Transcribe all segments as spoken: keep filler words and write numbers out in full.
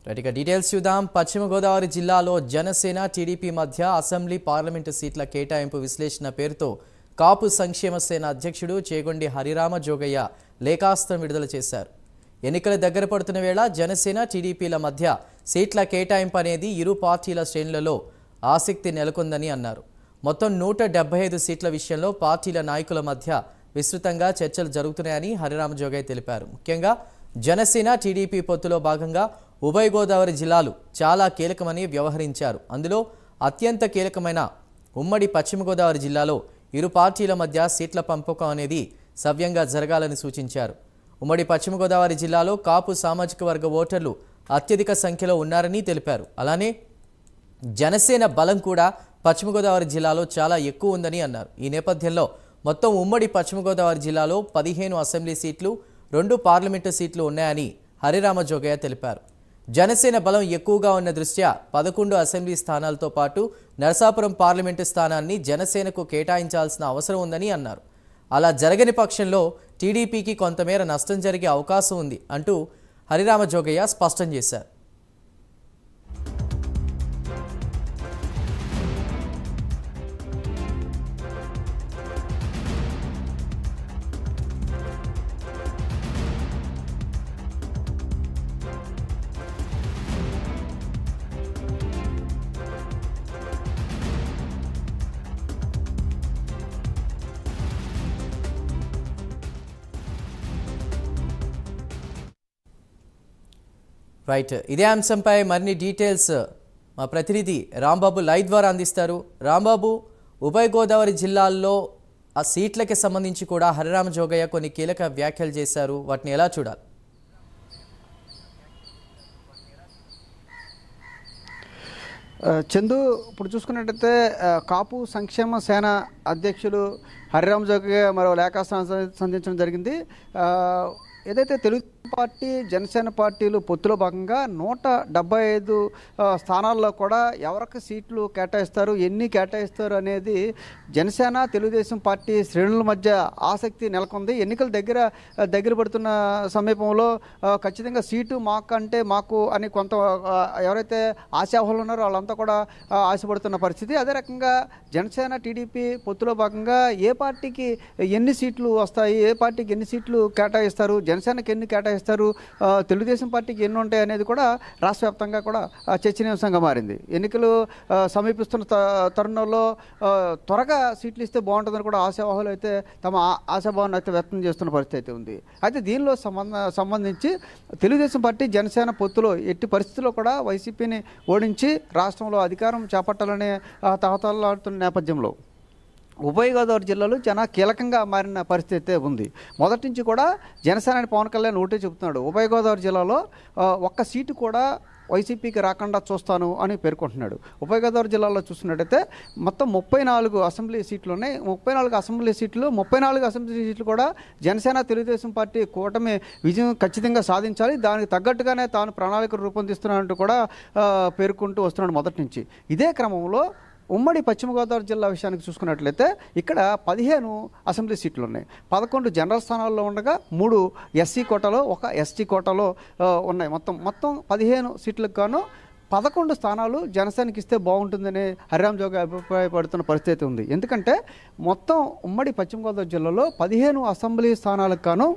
రైట్గా details చూద్దాం. పశ్చిమ గోదావరి జిల్లాలో Janasena TDP మధ్య అసెంబ్లీ పార్లమెంటు సీట్ల కేటాయింపు విశ్లేషణ పేరుతో కాపు సంక్షేమ సేన అధ్యక్షుడు చేగొండి హరిరామ జోగయ్య లేఖాస్త్రం విడుదల చేశారు. ఎన్నికల దగ్గర పడుతున్న వేళ జనసేన టీడీపీల మధ్య సీట్ల కేటాయింపు అనేది ఇరు పార్టీల శ్రేణులలో ఆసక్తి నెలకొందని అన్నారు. మొత్తం నూట డెబ్బై ఐదు సీట్ల విషయంలో పార్టీల నాయకుల మధ్య విస్తృతంగా చర్చలు జరుగుతున్నాయని హరిరామ జోగయ్య తెలిపారు. ముఖ్యంగా జనసేన టీడీపీ పొత్తులో భాగంగా ఉభయ గోదావరి జిల్లాలు చాలా కీలకమని వ్యవహరించారు. అందులో అత్యంత కీలకమైన ఉమ్మడి పశ్చిమ గోదావరి జిల్లాలో ఇరు పార్టీల మధ్య సీట్ల పంపకం అనేది సవ్యంగా జరగాలని సూచించారు. ఉమ్మడి పశ్చిమ గోదావరి జిల్లాలో కాపు సామాజిక వర్గ ఓటర్లు అత్యధిక సంఖ్యలో ఉన్నారని తెలిపారు. అలానే జనసేన బలం కూడా పశ్చిమ గోదావరి జిల్లాలో చాలా ఎక్కువ ఉందని అన్నారు. ఈ నేపథ్యంలో మొత్తం ఉమ్మడి పశ్చిమ గోదావరి జిల్లాలో పదిహేను అసెంబ్లీ సీట్లు, రెండు పార్లమెంటు సీట్లు ఉన్నాయని హరిరామ జోగయ్య తెలిపారు. జనసేన బలం ఎక్కువగా ఉన్న దృష్ట్యా పదకొండు అసెంబ్లీ స్థానాలతో పాటు నరసాపురం పార్లమెంటు స్థానాన్ని జనసేనకు కేటాయించాల్సిన అవసరం ఉందని అన్నారు. అలా జరగని పక్షంలో టీడీపీకి కొంతమేర నష్టం జరిగే అవకాశం ఉంది అంటూ హరిరామ జోగయ్య స్పష్టం చేశారు. రైట్, ఇదే అంశంపై మరిన్ని డీటెయిల్స్ మా ప్రతినిధి రాంబాబు లైవ్ ద్వారా అందిస్తారు. రాంబాబు, ఉభయ గోదావరి జిల్లాల్లో ఆ సీట్లకి సంబంధించి కూడా హరిరామ జోగయ్య కొన్ని కీలక వ్యాఖ్యలు చేశారు. వాటిని ఎలా చూడాలి? చందు, ఇప్పుడు చూసుకున్నట్టయితే కాపు సంక్షేమ సేన అధ్యక్షులు హరిరామ జోగయ్య మరో లేఖాస్త్రం సంధించడం జరిగింది. ఏదైతే తెలుగు పార్టీ జనసేన పార్టీలు పొత్తులో భాగంగా నూట డెబ్బై ఐదు స్థానాల్లో కూడా ఎవరికి సీట్లు కేటాయిస్తారు, ఎన్ని కేటాయిస్తారు అనేది జనసేన తెలుగుదేశం పార్టీ శ్రేణుల మధ్య ఆసక్తి నెలకొంది. ఎన్నికల దగ్గర దగ్గర పడుతున్న సమీపంలో ఖచ్చితంగా సీటు మాకు అంటే మాకు అని కొంత ఎవరైతే ఆశావాహులు ఉన్నారో వాళ్ళంతా కూడా ఆశపడుతున్న పరిస్థితి. అదే రకంగా జనసేన టీడీపీ పొత్తులో భాగంగా ఏ పార్టీకి ఎన్ని సీట్లు వస్తాయి, ఏ పార్టీకి ఎన్ని సీట్లు కేటాయిస్తారు, జనసేనకి ఎన్ని కేటాయిస్తారు, తెలుగుదేశం పార్టీకి ఎన్ని ఉంటాయి అనేది కూడా రాష్ట్ర వ్యాప్తంగా కూడా చర్చనీయాంశంగా మారింది. ఎన్నికలు సమీపిస్తున్న తరుణంలో త్వరగా సీట్లు ఇస్తే బాగుంటుందని కూడా ఆశావాహులు అయితే తమ ఆశాభావాన్ని అయితే వ్యక్తం చేస్తున్న పరిస్థితి అయితే ఉంది. అయితే దీనిలో సంబంధ సంబంధించి తెలుగుదేశం పార్టీ జనసేన పొత్తులో ఎట్టి పరిస్థితుల్లో కూడా వైసీపీని ఓడించి రాష్ట్రంలో అధికారం చేపట్టాలనే తహతలాడుతున్న నేపథ్యంలో ఉభయ గోదావరి జిల్లాలో చాలా కీలకంగా మారిన పరిస్థితి ఉంది. మొదటి నుంచి కూడా జనసేన పవన్ కళ్యాణ్ ఒకటే చెబుతున్నాడు, ఉభయ గోదావరి జిల్లాలో ఒక్క సీటు కూడా వైసీపీకి రాకుండా చూస్తాను అని పేర్కొంటున్నాడు. ఉభయ గోదావరి జిల్లాలో చూస్తున్నట్టయితే మొత్తం ముప్పై నాలుగు అసెంబ్లీ సీట్లు ఉన్నాయి. ముప్పై నాలుగు అసెంబ్లీ సీట్లు ముప్పై నాలుగు అసెంబ్లీ సీట్లు కూడా జనసేన తెలుగుదేశం పార్టీ కూటమి విజయం ఖచ్చితంగా సాధించాలి, దానికి తగ్గట్టుగానే తాను ప్రణాళికలు రూపొందిస్తున్నానంటూ కూడా పేర్కొంటూ వస్తున్నాడు మొదటి నుంచి. ఇదే క్రమంలో ఉమ్మడి పశ్చిమ గోదావరి జిల్లా విషయానికి చూసుకున్నట్లయితే ఇక్కడ పదిహేను అసెంబ్లీ సీట్లు ఉన్నాయి. పదకొండు జనరల్ స్థానాల్లో ఉండగా మూడు ఎస్సీ కోటాలో ఒక ఎస్టీ కోటాలో ఉన్నాయి. మొత్తం మొత్తం పదిహేను సీట్లకు గాను పదకొండు స్థానాలు జనసేనకి ఇస్తే బాగుంటుందని హరిరామ జోగయ్య అభిప్రాయపడుతున్న పరిస్థితి ఉంది. ఎందుకంటే మొత్తం ఉమ్మడి పశ్చిమ గోదావరి జిల్లాలో పదిహేను అసెంబ్లీ స్థానాలకు గాను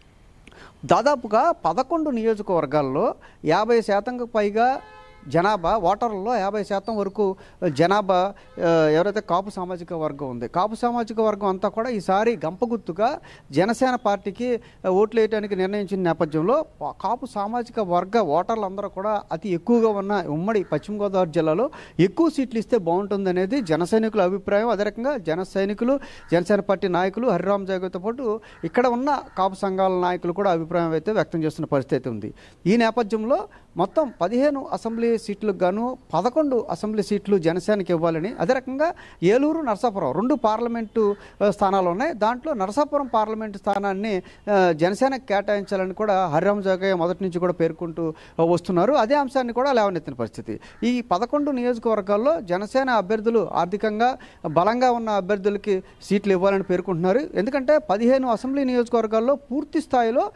దాదాపుగా పదకొండు నియోజకవర్గాల్లో యాభై శాతంకు పైగా జనాభా ఓటర్లలో యాభై శాతం వరకు జనాభా ఎవరైతే కాపు సామాజిక వర్గం ఉంది, కాపు సామాజిక వర్గం అంతా కూడా ఈసారి గంపగుత్తుగా జనసేన పార్టీకి ఓట్లు వేయడానికి నిర్ణయించిన నేపథ్యంలో కాపు సామాజిక వర్గ ఓటర్లు అందరూ కూడా అతి ఎక్కువగా ఉన్న ఉమ్మడి పశ్చిమ గోదావరి జిల్లాలో ఎక్కువ సీట్లు ఇస్తే బాగుంటుంది అనేది జన సైనికుల అభిప్రాయం. అదే రకంగా జన సైనికులు జనసేన పార్టీ నాయకులు హరిరామ జోగయ్యతో పాటు ఇక్కడ ఉన్న కాపు సంఘాల నాయకులు కూడా అభిప్రాయం అయితే వ్యక్తం చేస్తున్న పరిస్థితి ఉంది. ఈ నేపథ్యంలో మొత్తం పదిహేను అసెంబ్లీ సీట్లకు గాను పదకొండు అసెంబ్లీ సీట్లు జనసేనకి ఇవ్వాలని, అదే రకంగా ఏలూరు నరసాపురం రెండు పార్లమెంటు స్థానాలు ఉన్నాయి. దాంట్లో నరసాపురం పార్లమెంటు స్థానాన్ని జనసేనకు కేటాయించాలని కూడా హరిరామ జోగయ్య మొదటి నుంచి కూడా పేర్కొంటూ వస్తున్నారు. అదే అంశాన్ని కూడా లేవనెత్తిన పరిస్థితి. ఈ పదకొండు నియోజకవర్గాల్లో జనసేన అభ్యర్థులు ఆర్థికంగా బలంగా ఉన్న అభ్యర్థులకి సీట్లు ఇవ్వాలని పేర్కొంటున్నారు. ఎందుకంటే పదిహేను అసెంబ్లీ నియోజకవర్గాల్లో పూర్తి స్థాయిలో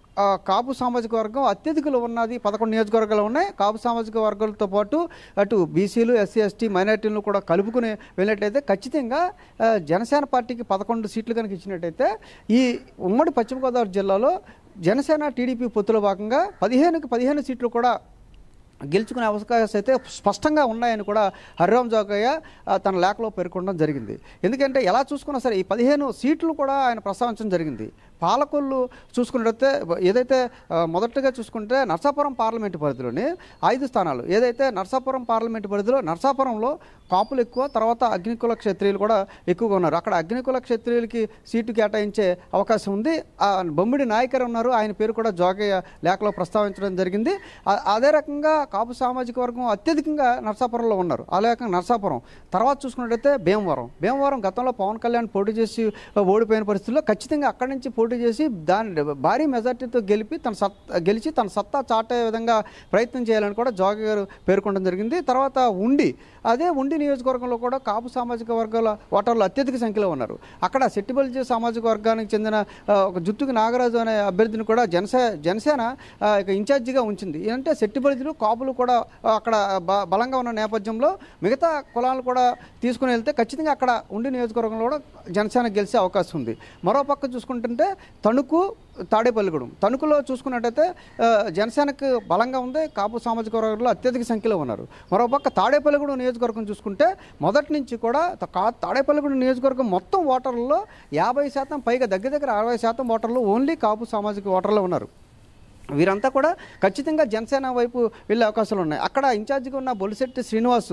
ఆ, కాపు సామాజిక వర్గం అత్యధికలో ఉన్నది పదకొండు నియోజకవర్గాలు ఉన్నాయి. కాపు సామాజిక వర్గాలతో పాటు అటు బీసీలు, ఎస్సీ, ఎస్టీ, మైనార్టీలను కూడా కలుపుకుని వెళ్ళినట్టయితే ఖచ్చితంగా ఆ, జనసేన పార్టీకి పదకొండు సీట్లు కనుక ఇచ్చినట్టయితే ఈ ఉమ్మడి పశ్చిమ గోదావరి జిల్లాలో జనసేన టీడీపీ పొత్తులో భాగంగా పదిహేనుకి పదిహేను సీట్లు కూడా గెలుచుకునే అవకాశాలు అయితే స్పష్టంగా ఉన్నాయని కూడా హరిరామ్ జోగయ్య తన లేఖలో పేర్కొనడం జరిగింది. ఎందుకంటే ఎలా చూసుకున్నా సరే ఈ పదిహేను సీట్లు కూడా ఆయన ప్రస్తావించడం జరిగింది. పాలకొల్లు చూసుకున్నట్టయితే ఏదైతే మొదటగా చూసుకుంటే నర్సాపురం పార్లమెంటు పరిధిలోని ఐదు స్థానాలు, ఏదైతే నర్సాపురం పార్లమెంటు పరిధిలో నర్సాపురంలో కాపులు ఎక్కువ, తర్వాత అగ్నికుల క్షత్రియులు కూడా ఎక్కువగా ఉన్నారు. అక్కడ అగ్నికుల క్షత్రియులకి సీటు కేటాయించే అవకాశం ఉంది. బొమ్మిడి నాయకర్ ఉన్నారు, ఆయన పేరు కూడా జోగయ్య లేఖలో ప్రస్తావించడం జరిగింది. అదే రకంగా కాపు సామాజిక వర్గం అత్యధికంగా నర్సాపురంలో ఉన్నారు. అలాగే నర్సాపురం తర్వాత చూసుకున్నట్టయితే భీమవరం భీమవరం గతంలో పవన్ కళ్యాణ్ పోటీ చేసి ఓడిపోయిన పరిస్థితుల్లో ఖచ్చితంగా అక్కడి నుంచి పోటీ చేసి దాని భారీ మెజార్టీతో గెలిపి తన సత్తా గెలిచి తన సత్తా చాటే విధంగా ప్రయత్నం చేయాలని కూడా జోగయ్య గారు పేర్కొనడం జరిగింది. తర్వాత ఉండి అదే ఉండి నియోజకవర్గంలో కూడా కాపు సామాజిక వర్గాల ఓటర్లు అత్యధిక సంఖ్యలో ఉన్నారు. అక్కడ సెట్టిబల్జీ సామాజిక వర్గానికి చెందిన ఒక జుత్తుకి నాగరాజు అనే అభ్యర్థిని కూడా జనసే జనసేన ఇన్ఛార్జిగా ఉంచింది. అంటే సెట్టిబల్జీలు కాపులు కూడా అక్కడ బలంగా ఉన్న నేపథ్యంలో మిగతా కులాలు కూడా తీసుకుని వెళ్తే ఖచ్చితంగా అక్కడ ఉండి నియోజకవర్గంలో కూడా జనసేన గెలిచే అవకాశం ఉంది. మరోపక్క చూసుకుంటుంటే తణుకు, తాడేపల్లిగూడెం తణుకులో చూసుకున్నట్టయితే జనసేనకు బలంగా ఉంది, కాపు సామాజిక వర్గాల్లో అత్యధిక సంఖ్యలో ఉన్నారు. మరోపక్క తాడేపల్లిగూడెం నియోజకవర్గం చూసుకుంటే మొదటి నుంచి కూడా తాడేపల్లిగూడెం నియోజకవర్గం మొత్తం ఓటర్లలో యాభై శాతం పైగా దగ్గర దగ్గర అరవై శాతం ఓటర్లు ఓన్లీ కాపు సామాజిక ఓటర్లు ఉన్నారు. వీరంతా కూడా ఖచ్చితంగా జనసేన వైపు వెళ్ళే అవకాశాలు ఉన్నాయి. అక్కడ ఇన్ఛార్జిగా ఉన్న బొలిశెట్టి శ్రీనివాసు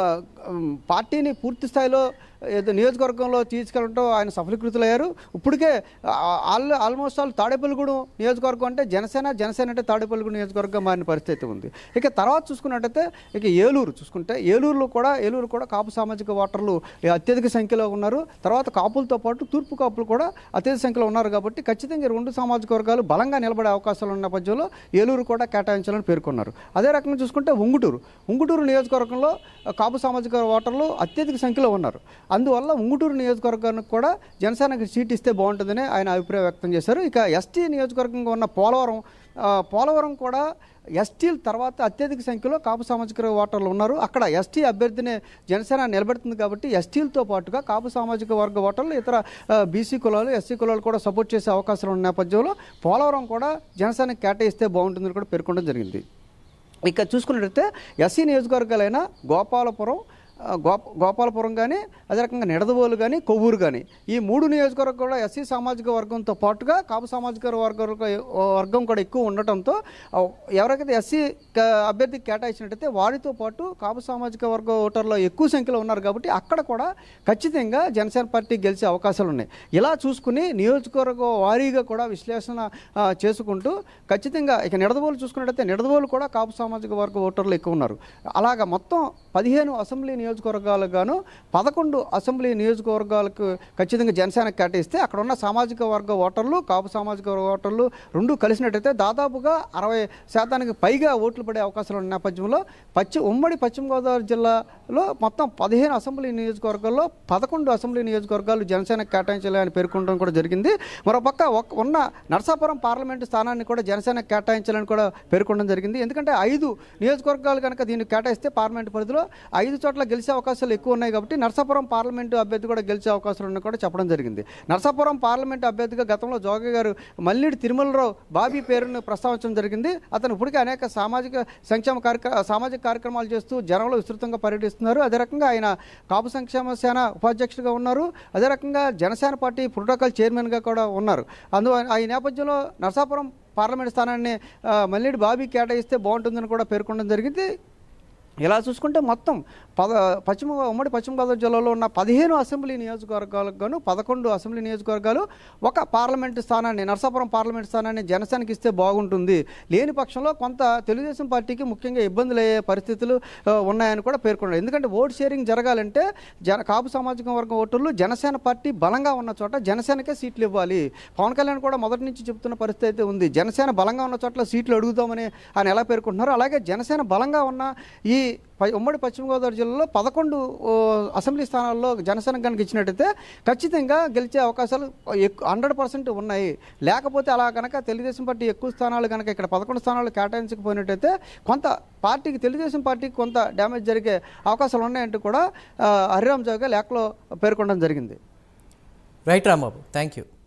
పార్టీని పూర్తి స్థాయిలో ఏదో నియోజకవర్గంలో తీసుకెళ్ళడంతో ఆయన సఫలీకృతులయ్యారు. ఇప్పటికే ఆల్ ఆల్మోస్ట్ ఆల్ తాడేపల్లిగూడెం నియోజకవర్గం అంటే జనసేన జనసేన అంటే తాడేపల్లిగూడెం నియోజకవర్గం మారిన పరిస్థితి ఉంది. ఇక తర్వాత చూసుకున్నట్టయితే ఇక ఏలూరు చూసుకుంటే ఏలూరులో కూడా ఏలూరు కూడా కాపు సామాజిక ఓటర్లు అత్యధిక సంఖ్యలో ఉన్నారు. తర్వాత కాపులతో పాటు తూర్పు కాపులు కూడా అత్యధిక సంఖ్యలో ఉన్నారు. కాబట్టి ఖచ్చితంగా రెండు సామాజిక వర్గాలు బలంగా నిలబడే అవకాశాలు ఉన్న నేపథ్యంలో ఏలూరు కూడా కేటాయించాలని పేర్కొన్నారు. అదే రకంగా చూసుకుంటే ఉంగుటూరు ఉంగుటూరు నియోజకవర్గంలో కాపు సామాజిక ఓటర్లు అత్యధిక సంఖ్యలో ఉన్నారు. అందువల్ల ఉంగుటూరు నియోజకవర్గానికి కూడా జనసేనకి సీట్ ఇస్తే బాగుంటుందని ఆయన అభిప్రాయం వ్యక్తం చేశారు. ఇక ఎస్టీ నియోజకవర్గంగా ఉన్న పోలవరం పోలవరం కూడా ఎస్టీల తర్వాత అత్యధిక సంఖ్యలో కాపు సామాజిక ఓటర్లు ఉన్నారు. అక్కడ ఎస్టీ అభ్యర్థిని జనసేన నిలబెడుతుంది కాబట్టి ఎస్టీలతో పాటుగా కాపు సామాజిక వర్గ ఓటర్లు ఇతర బీసీ కులాలు, ఎస్సీ కులాలు కూడా సపోర్ట్ చేసే అవకాశాలు ఉన్న నేపథ్యంలో పోలవరం కూడా జనసేనకి కేటాయిస్తే బాగుంటుందని కూడా పేర్కొనడం జరిగింది. ఇక చూసుకున్నట్లయితే ఎస్సీ నియోజకవర్గాలైన గోపాలపురం గోప గోపాలపురం కానీ అదే రకంగా నిడదవోలు కానీ కొవ్వూరు కానీ ఈ మూడు నియోజకవర్గం కూడా ఎస్సీ సామాజిక వర్గంతో పాటుగా కాపు సామాజిక వర్గ వర్గం కూడా ఎక్కువ ఉండటంతో ఎవరికైతే ఎస్సీ అభ్యర్థికి కేటాయించినట్టయితే వారితో పాటు కాపు సామాజిక వర్గ ఓటర్లో ఎక్కువ సంఖ్యలో ఉన్నారు. కాబట్టి అక్కడ కూడా ఖచ్చితంగా జనసేన పార్టీ గెలిచే అవకాశాలు ఉన్నాయి. ఇలా చూసుకుని నియోజకవర్గ వారీగా కూడా విశ్లేషణ చేసుకుంటూ ఖచ్చితంగా ఇక నిడదవోలు చూసుకున్నట్టయితే నిడదవోలు కూడా కాపు సామాజిక వర్గ ఓటర్లు ఎక్కువ ఉన్నారు. అలాగా మొత్తం పదిహేను అసెంబ్లీ నియోజకవర్గాలకు గాను పదకొండు అసెంబ్లీ నియోజకవర్గాలకు ఖచ్చితంగా జనసేన కేటాయిస్తే అక్కడ ఉన్న సామాజిక వర్గ ఓటర్లు, కాపు సామాజిక వర్గ ఓటర్లు రెండు కలిసినట్టయితే దాదాపుగా అరవై శాతానికి పైగా ఓట్లు పడే అవకాశాలు ఉన్న నేపథ్యంలో పశ్చిమ ఉమ్మడి పశ్చిమ గోదావరి జిల్లాలో మొత్తం పదిహేను అసెంబ్లీ నియోజకవర్గాల్లో పదకొండు అసెంబ్లీ నియోజకవర్గాలు జనసేన కేటాయించాలని పేర్కొనడం కూడా జరిగింది. మరోపక్క ఉన్న నర్సాపురం పార్లమెంటు స్థానాన్ని కూడా జనసేన కేటాయించాలని కూడా పేర్కొనడం జరిగింది. ఎందుకంటే ఐదు నియోజకవర్గాలు కనుక దీన్ని కేటాయిస్తే పార్లమెంటు పరిధిలో ఐదు చోట్ల గెలిచే అవకాశాలు ఎక్కువ ఉన్నాయి. కాబట్టి నర్సాపురం పార్లమెంటు అభ్యర్థి కూడా గెలిచే అవకాశాలు ఉన్నాయి కూడా చెప్పడం జరిగింది. నర్సాపురం పార్లమెంటు అభ్యర్థిగా గతంలో జోగయ్య గారు మల్లిడి తిరుమలరావు బాబీ పేరును ప్రస్తావించడం జరిగింది. అతను ఇప్పటికే అనేక సామాజిక సంక్షేమ కార్యక్రమ సామాజిక కార్యక్రమాలు చేస్తూ జనంలో విస్తృతంగా పర్యటిస్తున్నారు. అదే రకంగా ఆయన కాపు సంక్షేమ సేన ఉపాధ్యక్షుడిగా ఉన్నారు. అదే రకంగా జనసేన పార్టీ ప్రోటోకాల్ చైర్మన్గా కూడా ఉన్నారు. అందు ఈ నేపథ్యంలో నర్సాపురం పార్లమెంటు స్థానాన్ని మల్లిడి బాబీ కేటాయిస్తే బాగుంటుందని కూడా పేర్కొనడం జరిగింది. ఇలా చూసుకుంటే మొత్తం పద పశ్చిమ ఉమ్మడి పశ్చిమ గోదావరి జిల్లాలో ఉన్న పదిహేను అసెంబ్లీ నియోజకవర్గాలకు గాను పదకొండు అసెంబ్లీ నియోజకవర్గాలు ఒక పార్లమెంటు స్థానాన్ని నర్సాపురం పార్లమెంటు స్థానాన్ని జనసేనకి ఇస్తే బాగుంటుంది. లేని పక్షంలో కొంత తెలుగుదేశం పార్టీకి ముఖ్యంగా ఇబ్బందులు అయ్యే పరిస్థితులు ఉన్నాయని కూడా పేర్కొన్నారు. ఎందుకంటే ఓట్ షేరింగ్ జరగాలంటే జన కాపు సామాజిక వర్గం ఓటర్లు జనసేన పార్టీ బలంగా ఉన్న చోట జనసేనకే సీట్లు ఇవ్వాలి. పవన్ కళ్యాణ్ కూడా మొదటి నుంచి చెప్తున్న పరిస్థితి అయితే ఉంది. జనసేన బలంగా ఉన్న చోట్ల సీట్లు అడుగుతామని ఆయన ఎలా పేర్కొంటున్నారు. అలాగే జనసేన బలంగా ఉన్న ఈ ప- ఉమ్మడి పశ్చిమ గోదావరి జిల్లాలో పదకొండు ఓ, అసెంబ్లీ స్థానాల్లో జనసేన కనుక ఇచ్చినట్టయితే ఖచ్చితంగా గెలిచే అవకాశాలు ఎక్కువ హండ్రెడ్ పర్సెంట్ ఉన్నాయి. లేకపోతే అలా కనుక తెలుగుదేశం పార్టీ ఎక్కువ స్థానాలు కనుక ఇక్కడ పదకొండు స్థానాలు కేటాయించకపోయినట్టయితే కొంత పార్టీకి తెలుగుదేశం పార్టీకి కొంత డ్యామేజ్ జరిగే అవకాశాలు ఉన్నాయంటూ కూడా ఆ, హరిరామ్ జోగయ్య లేఖలో పేర్కొనడం జరిగింది. Right Rambabu, thank you.